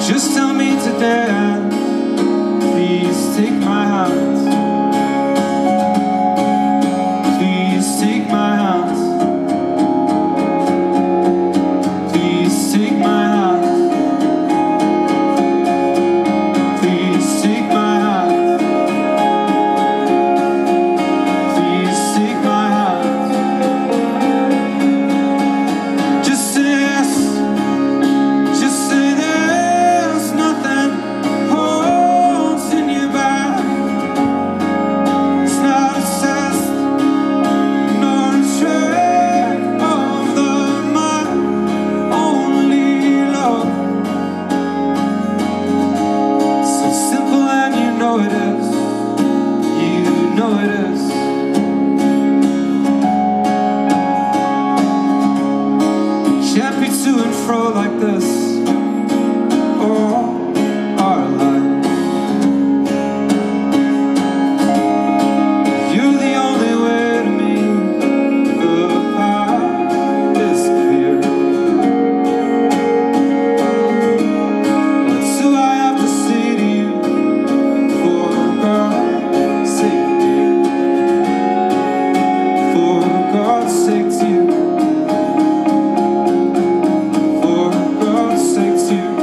Just tell me today, please take my hand. Please take my hand. Please take my hand. Please take my hand. Please take my hand. Just say yes. Just say there's nothing holding you back. It's not a test, nor a trick of the mind, only love. So simple and you know it is. You know it is. Can't be to and fro like this all our life. You're the only way to me. The path is clear. That's who I have to say to you. For God's sake, dear. For God's sake, to you. For God's sake, to you.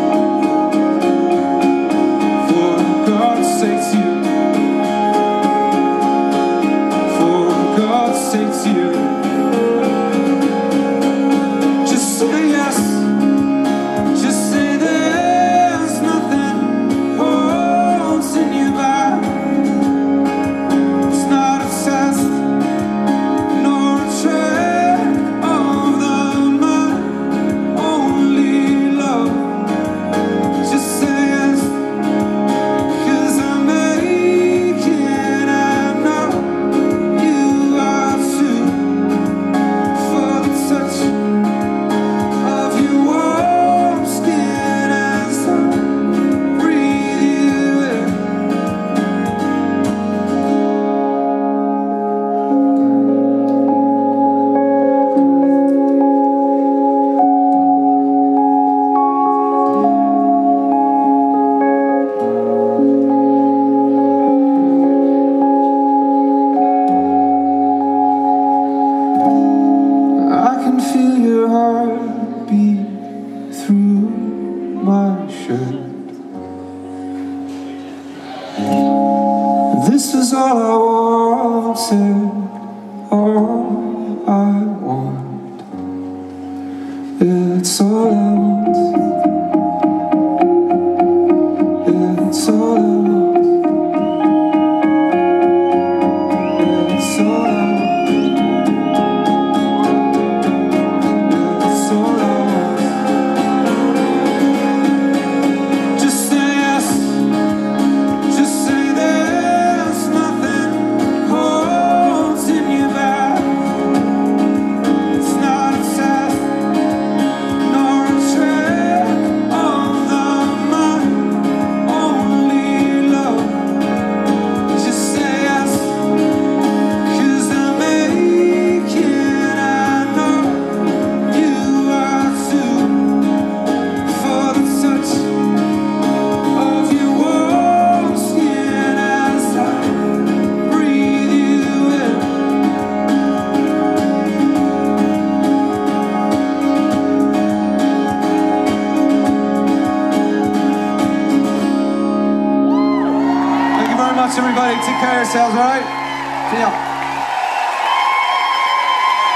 For God's sake, to you. For God's sake, to you. Just say yes. Just say there's nothing holding you back. It's not a test, nor a trick of the mind, only love. Just say yes, 'cause I'm aching, I know you are too. For the touch of your warm skin as I breathe you in. I can feel your heartbeat through my shirt. This is all I wanted, all I want. It's all I want. It's all I want. It's all I want. It's all I want. Just say yes. Just say there's nothing holding you back. It's not a test, nor a trick of the mind, only love. Just say yes, 'cause I'm aching, I know you are too. For the touch of your warm skin as I breathe you in. Thank you very much, everybody. Take care of yourselves, all right? See ya.